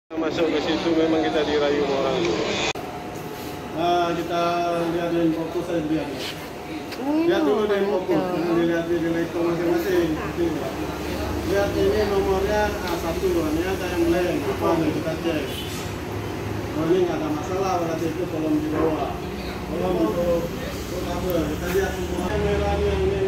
Masuk ke situ memang kita dirayu orang itu. Nah, kita lihat di fokus saya lihat. Lihat dulu di fokus, dilihat di lektor masing-masing. Lihat ini nomornya A1, ini ada yang lain. Apa nih kita cek. Oh, ini nggak ada masalah, berarti itu kolom di bawah. Kolom untuk apa? Kita lihat semua merah yang ini.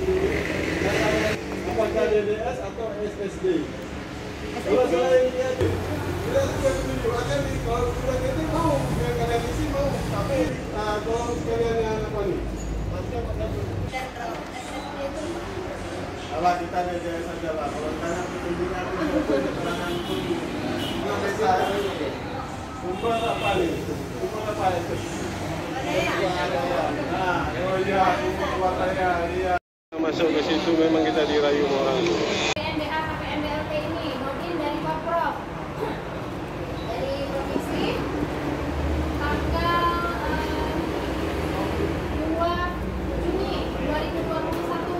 Apakah DDS atau SSD? Kalau saya lihat, kita lihat dulu. Akan di kalau sudah ini mau, yang ada di sini mau. Tapi kalau sekalian yang apa nih? Masih apa Alah kita DDS saja lah. Kalau tanya petunjuknya keterangan pun nggak bisa. Sumber apa nih? Sumber apa itu? Nah, oh iya, sumber saya, iya. Masuk ke situ memang kita dirayu orang itu. NDA sampai NDLP ini login dari Pemprov, dari provinsi, tanggal 2 Juni 2021.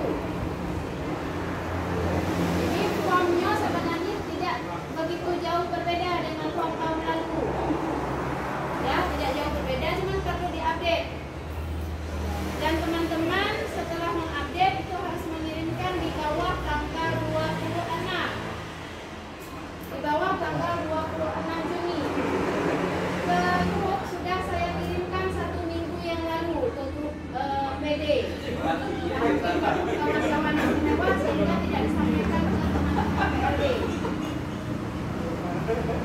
Ini formnya sebenarnya tidak begitu jauh berbeda dengan form tahun lalu. Ya, tidak jauh berbeda, cuma perlu diupdate. Dan teman-teman setelah mengupdate itu harus mengirimkan di bawah tanggal 26. Di bawah tanggal 26 Juni. Ke grup sudah saya kirimkan 1 minggu yang lalu ke grup PD. Kawan-kawan yang menewah sehingga tidak disampaikan ke teman-teman PLD.